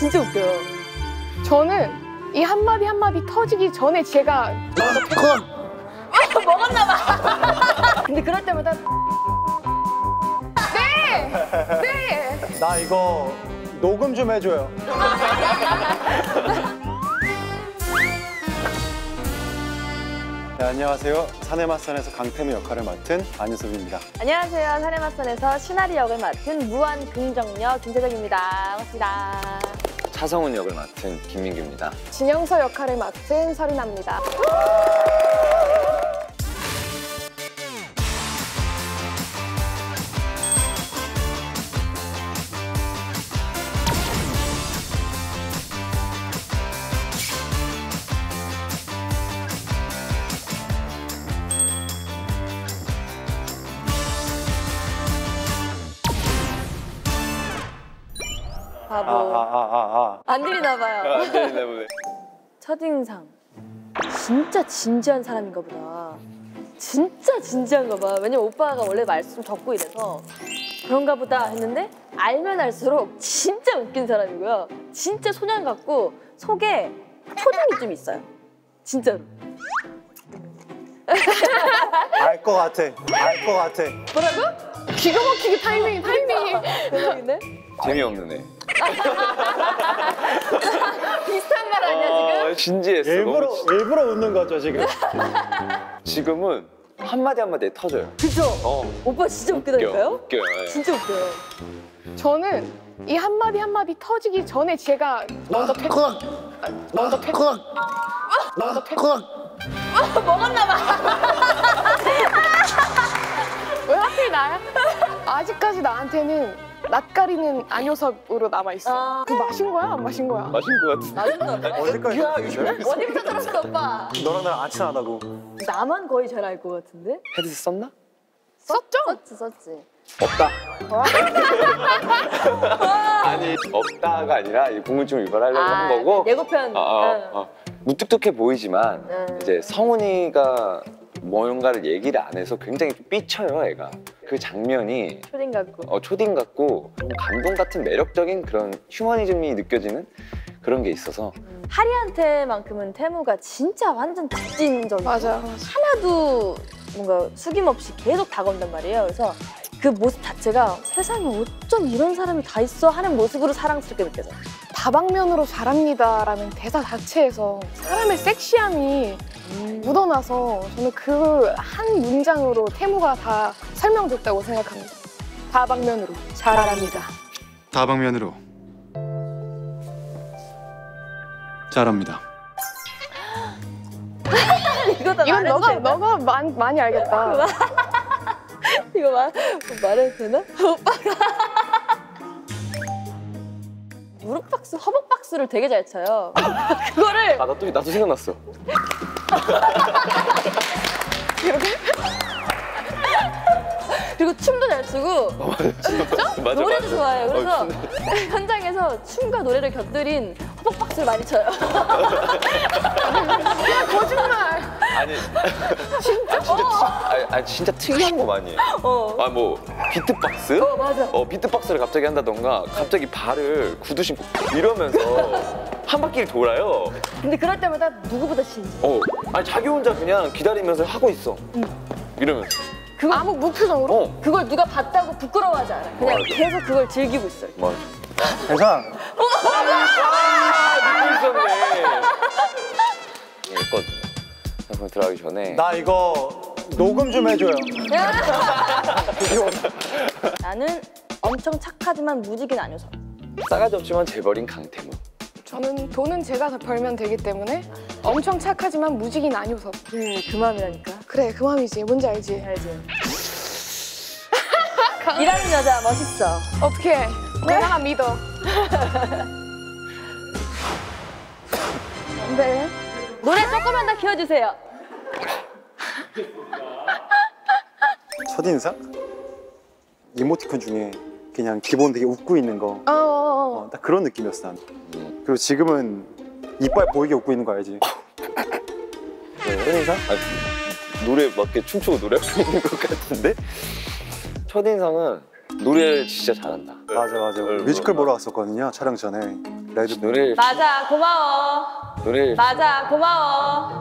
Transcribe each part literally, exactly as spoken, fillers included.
진짜 웃겨요. 저는 이 한마디 한마디 터지기 전에 제가 먹었나 봐. 근데 그럴 때마다 네! 네! 나 이거 녹음 좀 해줘요. 네, 안녕하세요. 사내맞선에서 강태무 역할을 맡은 안유섭입니다. 안녕하세요. 사내맞선에서 시나리 역을 맡은 무한 긍정력 김세정입니다. 반갑습니다. 차성훈 역을 맡은 김민규입니다. 진영서 역할을 맡은 설인아입니다. 바보. 아, 아, 아, 아, 아. 안 들리나 봐요. 안 들리나 보네. 첫인상. 진짜 진지한 사람인가 보다. 진짜 진지한가 봐. 왜냐면 오빠가 원래 말씀 적고 이래서 그런가 보다 했는데 알면 알수록 진짜 웃긴 사람이고요. 진짜 소년 같고 속에 초딩이 좀 있어요. 진짜로. 알 것 같아. 알 것 같아. 뭐라고? 기가 막히게 타이밍이 타이밍이 대박인데? 재미없는 애. 비슷한 말 아니야 지금? 어, 진지했어. 일부러, 너무 진... 일부러 웃는 거죠, 지금? 지금은 한마디 한마디에 터져요. 그죠? 어. 오빠 진짜 웃기다니까요? 웃겨, 웃겨요. 예. 진짜 웃겨요. 저는 이 한마디 한마디 터지기 전에 제가 먼저 퇴... 먼저 퇴... 먼저 퇴... 먹었나 봐. 왜 하필 나야? 아직까지 나한테는 낯가리는 안효섭으로 남아있어. 아... 그 마신 거야? 안 마신 거야? 마신 거 같은데. 마신 거 어디까지 같은데? 어디부터 들었어 오빠? 너랑 나랑 안 친하다고. 나만 거의 잘 알 것 같은데? 헤드셋 썼나? 썼죠? 썼지 썼지. 없다. 아니 없다가 아니라 궁금증을 유발하려고 아, 한 거고. 예고편. 어, 어, 어. 무뚝뚝해 보이지만 응. 이제 성훈이가 뭔가를 얘기를 안 해서 굉장히 좀 삐쳐요, 애가. 그 장면이 초딩 같고. 어, 초딩 같고 좀 감동 같은 매력적인 그런 휴머니즘이 느껴지는 그런 게 있어서. 음. 하리한테만큼은 태무가 진짜 완전 직진적이고 맞아, 맞아. 하나도 뭔가 숙임없이 계속 다가온단 말이에요. 그래서 그 모습 자체가 세상에 어쩜 이런 사람이 다 있어 하는 모습으로 사랑스럽게 느껴져요. 다방면으로 잘합니다라는 대사 자체에서 사람의 섹시함이 음. 묻어나서 저는 그 한 문장으로 태무가 다 설명됐다고 생각합니다. 다방면으로 잘합니다. 다방면으로 잘합니다. 이거 다 이건 말해도 너가 되나? 너가 많, 많이 알겠다. 이거 말, 말해도 되나? 오빠가 무릎 박스, 허벅 박스를 되게 잘 쳐요. 그거를 아, 나도, 나도 생각났어. 이렇게? 그리고 춤도 잘 추고 어, 진짜? 맞아, 노래도 맞아. 좋아해요. 그래서 어, 현장에서 춤과 노래를 곁들인 허벅 박스를 많이 쳐요. 야 거짓말. 아니 진짜? 아, 진짜, 어. 아니, 아니, 진짜 특이한 거 많이 해. 어. 아, 뭐 비트박스? 어, 맞아. 어, 비트박스를 갑자기 한다던가 갑자기 발을 구두 신고 이러면서 한 바퀴를 돌아요. 근데 그럴 때마다 누구보다 진지. 어, 아니 자기 혼자 그냥 기다리면서 하고 있어. 응. 이러면서. 그거 아무 무표정으로? 어, 그걸 누가 봤다고 부끄러워하지 않아. 그냥 맞아. 계속 그걸 즐기고 있어요. 맞아. 괜찮아. 아, 믿고 있었네. 했거든요. 그럼 들어가기 전에 나 이거 녹음 좀 해줘요. 나는 엄청 착하지만 무지긴 안효섭. 싸가지 없지만 재벌인 강태무. 저는 돈은 제가 다 벌면 되기 때문에 엄청 착하지만 무직인 안효섭. 그래, 그 마음이라니까. 그래 그 마음이지. 뭔지 알지? 알지? 일하는 여자 멋있어. 어떻게? 내가 믿어. 네. 노래 조금만 더 키워주세요. 첫인상? 이모티콘 중에 그냥 기본 되게 웃고 있는 거. 어, 어, 어. 어, 딱 그런 느낌이었어 난. 그리고 지금은 이빨 보이게 웃고 있는 거 알지? 네, 첫인상? 아, 노래 맞게 춤추고 노래하고 있는 것 같은데? 첫인상은 노래 진짜 잘한다. 맞아 맞아. 네, 뮤지컬 뭐, 보러 왔었거든요 촬영 전에. 레드 노래 맞아, 고마워. 노래 맞아, 고마워.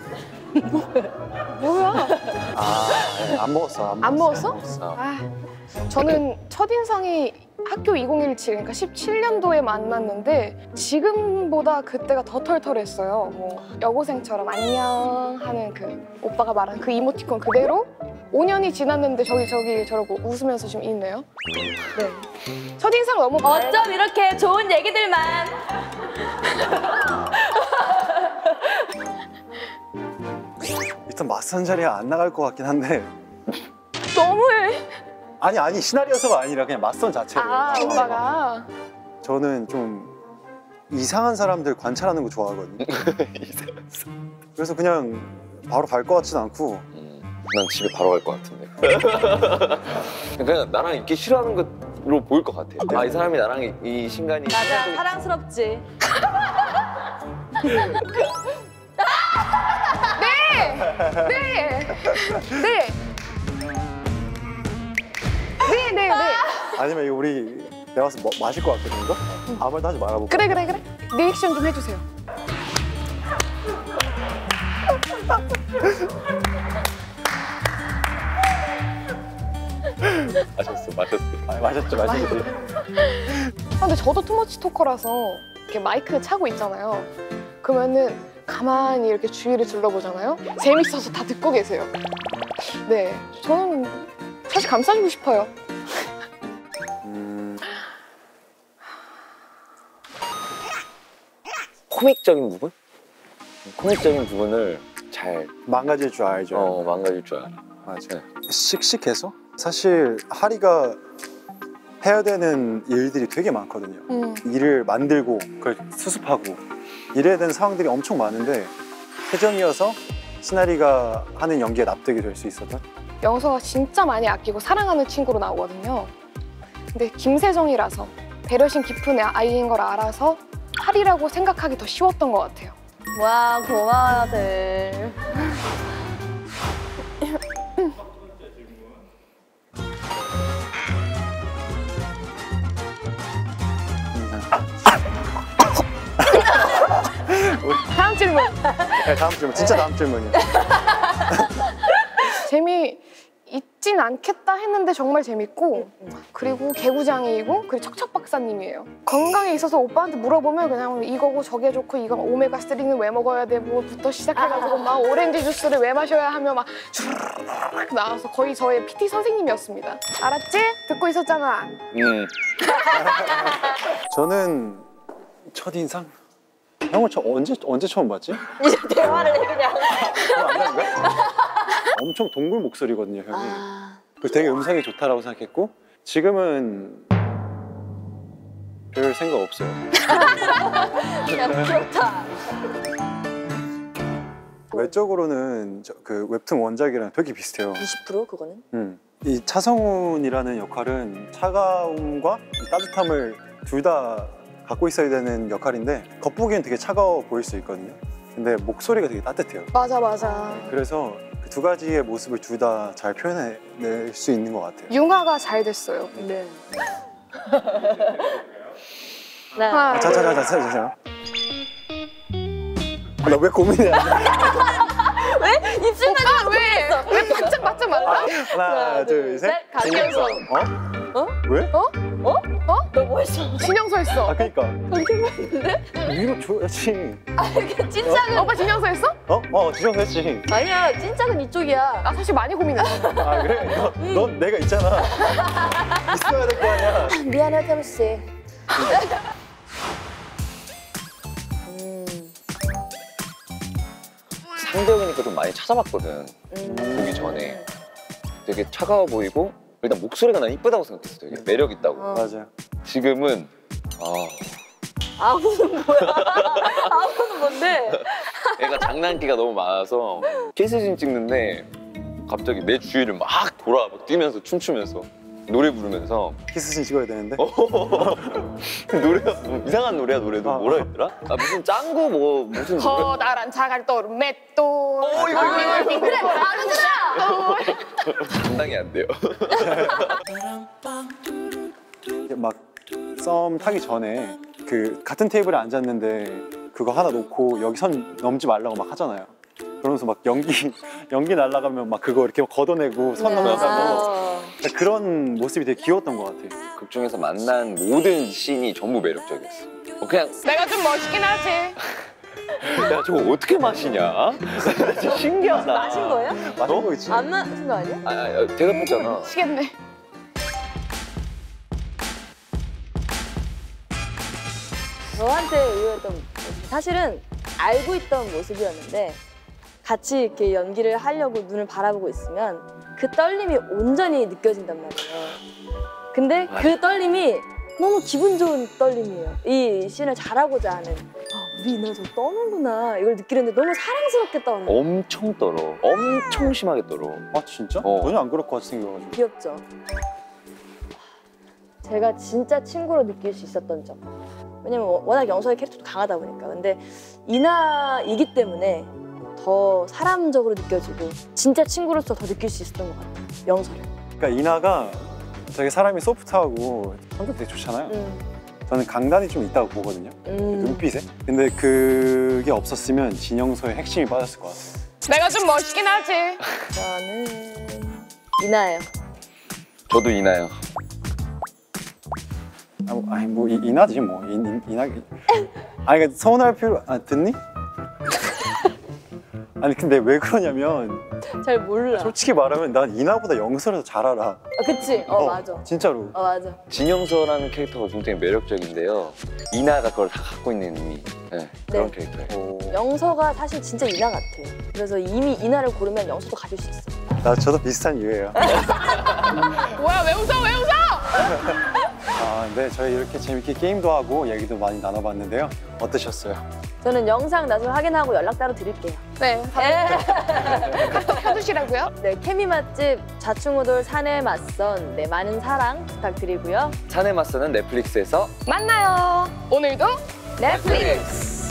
뭐야? 아안 먹었어. 안, 안 먹었어? 먹었어. 아, 저는 첫인상이 학교 이천십칠, 그러니까 십칠 년도에 만났는데 지금보다 그때가 더 털털했어요. 뭐 여고생처럼 안녕 하는 그 오빠가 말한 그 이모티콘 그대로 오 년이 지났는데 저기 저기 저러고 웃으면서 지금 있네요. 네. 첫인상 너무 밝- 어쩜 이렇게 좋은 얘기들만. 일단 맞선 자리에 안 나갈 것 같긴 한데 너무해. 아니 아니 시나리오서가 아니라 그냥 맞선 자체로. 아, 오빠가. 저는 좀 이상한 사람들 관찰하는 거 좋아하거든요. 그래서 그냥 바로 갈 것 같진 않고 음, 난 집에 바로 갈 것 같은데. 그냥 나랑 있기 싫어하는 것으로 보일 것 같아. 아, 이 사람이 나랑 이, 이 신간이 맞아, 사랑스럽지. 네. 네. 네, 네, 네. 아니면 이거 우리 내가 와서 뭐, 마실 것 같거든 이거? 아무 말도 하지 말아볼까? 그래, 그래, 그래. 리액션 좀 해주세요. 마셨어, 마셨어. 아, 마셨죠 마셨지. 아, 근데 저도 투머치 토커라서 이렇게 마이크 차고 있잖아요. 그러면은 가만히 이렇게 주위를 둘러보잖아요. 재밌어서 다 듣고 계세요. 네, 저는 사실 감싸주고 싶어요. 음, 코믹적인 부분? 코믹적인 부분을 잘 망가질 줄 알죠. 어, 망가질 줄 알아. 맞아. 씩씩해서 사실 하리가 해야 되는 일들이 되게 많거든요. 음. 일을 만들고 그걸 수습하고 이래야 되는 상황들이 엄청 많은데 세정이어서 시나리가 하는 연기에 납득이 될 수 있었던. 영서가 진짜 많이 아끼고 사랑하는 친구로 나오거든요. 근데 김세정이라서 배려심 깊은 아이인 걸 알아서 하리라고 생각하기 더 쉬웠던 것 같아요. 와, 고마워들. 다음 질문. 네, 다음 질문. 진짜 다음 질문이에요. 재미 있진 않겠다 했는데 정말 재밌고, 그리고 개구장이고, 그리고 척척 박사님이에요. 건강에 있어서 오빠한테 물어보면 그냥 이거고 저게 좋고 이거 오메가 쓰리는 왜 먹어야 되고부터 시작해가지고 막 오렌지 주스를 왜 마셔야 하며 막 주르륵 나와서 거의 저의 피티 선생님이었습니다. 알았지? 듣고 있었잖아. 음, 저는 첫인상? 형을 저 언제 언제 처음 봤지? 이제 대화를 해, 그냥. 그럼 안 되는 거야? 엄청 동굴 목소리거든요, 형이. 아, 그래서 되게 음성이 좋다라고 생각했고 지금은 별 생각 없어요. 야, 부럽다. 외적으로는 저, 그 웹툰 원작이랑 되게 비슷해요. 이십 퍼센트 그거는? 음. 이 차성훈이라는 역할은 차가움과 이 따뜻함을 둘 다 갖고 있어야 되는 역할인데 겉보기엔 되게 차가워 보일 수 있거든요. 근데 목소리가 되게 따뜻해요. 맞아, 맞아. 그래서 그 두 가지의 모습을 둘 다 잘 표현해낼 수 있는 것 같아요. 융화가 잘 됐어요. 네. 하나, 아, 자자자자 자자. 나 왜 고민해? 왜? 입술만 아, 왜? 왜 바짝 바짝 말라? 하나, 둘, 셋. 강경석. 어? 어? 왜? 어? 너 뭐 했어? 진영서 했어. 아 그니까 강경석 했는데? 위로 줘야지. 아, 이게 찐짝은. 오빠 진영서 했어? 어? 어 지정 했지. 아니야, 찐짝은 이쪽이야. 나 사실 많이 고민했어. 아 그래? 너, 넌 내가 있잖아. 있어야 될 거 아니야. 미안해, 태무 씨. 음. 상대형이니까 좀 많이 찾아봤거든. 음. 보기 전에 되게 차가워 보이고 일단 목소리가 난 이쁘다고 생각했어. 되게 매력 있다고. 어. 맞아요. 지금은 아, 아무는 뭐야? 아무는 뭔데? 애가 장난기가 너무 많아서 키스신 찍는데 갑자기 내 주위를 막 돌아 막 뛰면서 춤추면서 노래 부르면서 키스씬 찍어야 되는데. 노래가 뭐 이상한 노래야. 노래도 아, 뭐라 아. 했더라? 아 무슨 짱구 뭐 무슨 노래? 커다란 자갈도르 맷돌. 어, 이거, 이거, 이거. 그래, 아는구나. 감당이 안 돼요. 막 썸 타기 전에 그 그 같은 테이블에 앉았는데 그거 하나 놓고 여기 선 넘지 말라고 막 하잖아요. 그러면서 막 연기 연기 날아가면 막 그거 이렇게 걷어내고 선 넘어가고 아. 그런 모습이 되게 귀여웠던 것 같아요. 극 중에서 만난 모든 씬이 전부 매력적이었어. 어, 그냥 내가 좀 멋있긴 하지. 야 저거 어떻게 마시냐? 진짜 신기하다. 마신 거예요? 마신 거 있지. 안 마신 거 아니야? 아, 아 대답했잖아. 미치겠네. 저한테 의외였던 모습. 사실은 알고 있던 모습이었는데 같이 이렇게 연기를 하려고 눈을 바라보고 있으면 그 떨림이 온전히 느껴진단 말이에요. 근데 그 떨림이 너무 기분 좋은 떨림이에요. 이 씬을 잘하고자 하는 아, 우리 나 저 떠는구나 이걸 느끼는데 너무 사랑스럽게 떠는 거예요. 엄청 떨어. 엄청 심하게 떨어. 아 진짜? 어. 전혀 안 그럴 것 같이 생겨가지고. 귀엽죠? 제가 진짜 친구로 느낄 수 있었던 점. 왜냐면 워낙 영서의 캐릭터도 강하다 보니까. 근데 이나이기 때문에 더 사람적으로 느껴지고 진짜 친구로서 더 느낄 수 있었던 것 같아요. 영서를. 그러니까 이나가 되게 사람이 소프트하고 성격 되게 좋잖아요. 음. 저는 강단이 좀 있다고 보거든요. 음. 눈빛에. 근데 그게 없었으면 진영서의 핵심이 빠졌을 것 같아요. 내가 좀 멋있긴 하지. 저는 이나예요. 저도 이나요. 아, 뭐, 아니 뭐 이, 이나지 뭐 이, 이, 이나. 아니 그러니까 서운할 필요. 아 듣니? 아니 근데 왜 그러냐면 잘 몰라. 솔직히 말하면 난 이나보다 영서를 더 잘 알아. 아, 그치? 어, 맞아. 진짜로. 어 맞아. 진영서라는 캐릭터가 굉장히 매력적인데요. 이나가 그걸 다 갖고 있는 의미. 네, 그런 네. 캐릭터예요. 오. 영서가 사실 진짜 이나 같아요. 그래서 이미 이나를 고르면 영서도 가질 수 있어. 나 저도 비슷한 이유예요. 뭐야 왜 웃어 왜 웃어? 아, 네 저희 이렇게 재밌게 게임도 하고 얘기도 많이 나눠봤는데요. 어떠셨어요? 저는 영상 나중에 확인하고 연락 따로 드릴게요. 네. 카톡 켜두시라고요? 네, 케미 맛집 좌충우돌 사내 맞선 네, 많은 사랑 부탁드리고요. 사내 맞서는 넷플릭스에서 만나요. 오늘도 넷플릭스!